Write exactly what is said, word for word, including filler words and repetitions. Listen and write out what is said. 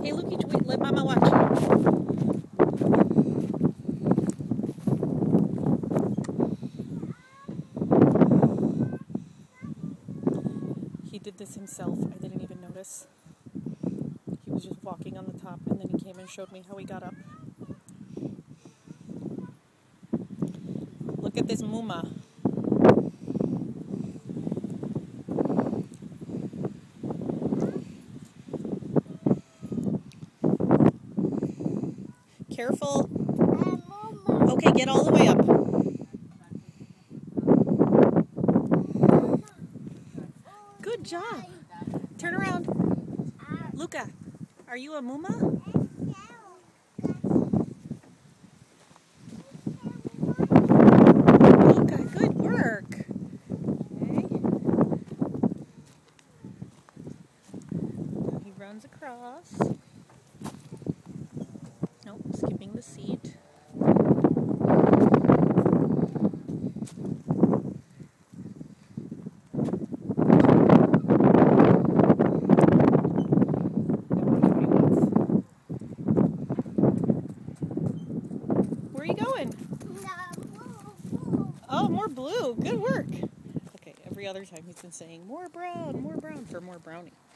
Hey, Lukey, wait, let Mama watch. He did this himself. I didn't even notice. He was just walking on the top, and then he came and showed me how he got up. Look at this Muma. Careful. Okay, get all the way up. Good job. Turn around. Luca, are you a Muma? Luca, good work. Okay. He runs across. Nope, skipping the seat. Where are you going? Oh, more blue. Good work. Okay, every other time he's been saying more brown, more brown for more brownie.